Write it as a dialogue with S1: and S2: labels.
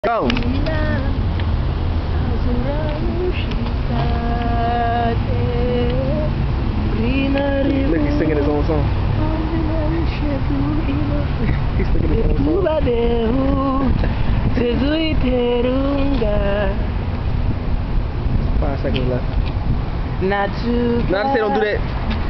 S1: Go.
S2: Look,
S1: he's singing his own song. He's singing his own song. 5 seconds left. Not to say don't do that.